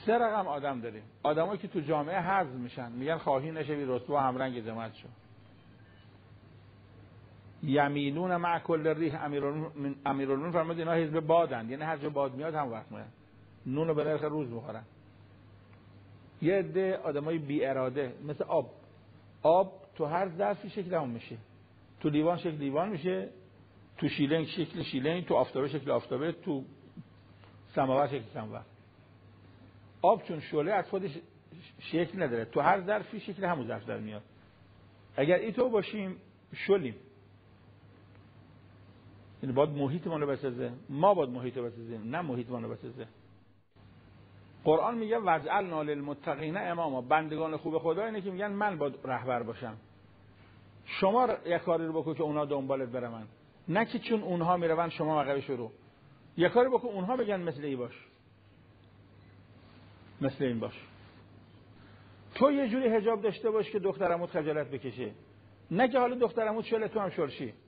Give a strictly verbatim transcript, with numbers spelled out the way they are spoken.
سه رقم آدم داریم. آدمایی که تو جامعه حذف میشن، میگن خواهی نشوی رسوا همرنگ جماعت شو. یمینون مع کل ریح. امیرالمومنین فرمود اینا حزب بادن، یعنی هر جا باد میاد هم وقت میاد، نونو به نرخ روز میخورن. یه عده آدمای بی اراده مثل آب. آب تو هر ظرفی شکل همون میشه. تو لیوان شکل لیوان میشه، تو شیلنگ شکل شیلنگ، تو آفتابه شکل آفتابه، تو سماور شکل سماور. آب چون شعله از خودش شکل نداره، تو هر ظرفی شکل همون ظرف در میاد. اگر اینطور باشیم شلیم. یعنی باید محیط ما رو بسازه، ما باید محیط رو بسازیم، نه محیط ما رو بسازه. قرآن میگه وجعلنا للمتقین اماما. بندگان خوب خدا اینه که میگن من باید رهبر باشم. شما یک کاری رو بکن که اونها دنبالت برن، نه که چون اونها میرون شما عقبش رو. یک کاری بکن اونها بگن مثل این باش، مثل این باش. تو یه جوری حجاب داشته باش که دخترموت خجالت بکشه، نه که حالا دخترموت شله تو هم شلشی.